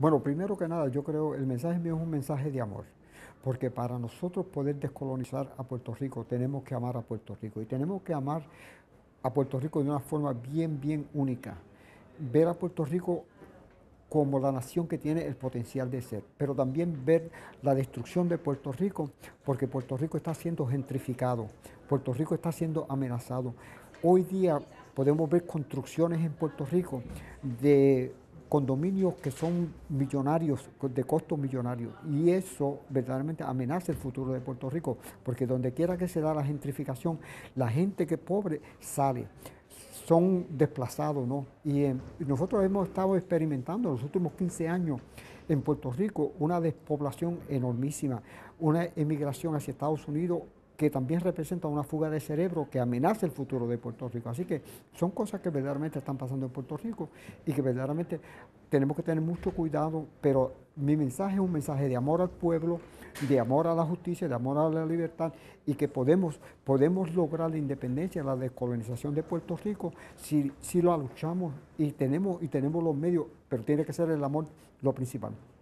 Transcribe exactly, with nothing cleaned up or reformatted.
Bueno, primero que nada, yo creo el mensaje mío es un mensaje de amor, porque para nosotros poder descolonizar a Puerto Rico tenemos que amar a Puerto Rico y tenemos que amar a Puerto Rico de una forma bien, bien única. Ver a Puerto Rico como la nación que tiene el potencial de ser, pero también ver la destrucción de Puerto Rico, porque Puerto Rico está siendo gentrificado, Puerto Rico está siendo amenazado. Hoy día podemos ver construcciones en Puerto Rico de condominios que son millonarios, de costos millonarios, y eso verdaderamente amenaza el futuro de Puerto Rico, porque donde quiera que se da la gentrificación, la gente que es pobre sale, son desplazados, ¿no? Y eh, nosotros hemos estado experimentando en los últimos quince años en Puerto Rico una despoblación enormísima, una emigración hacia Estados Unidos que también representa una fuga de cerebro que amenaza el futuro de Puerto Rico. Así que son cosas que verdaderamente están pasando en Puerto Rico y que verdaderamente tenemos que tener mucho cuidado, pero mi mensaje es un mensaje de amor al pueblo, de amor a la justicia, de amor a la libertad y que podemos, podemos lograr la independencia, la descolonización de Puerto Rico si, si lo luchamos y tenemos, y tenemos los medios, pero tiene que ser el amor lo principal.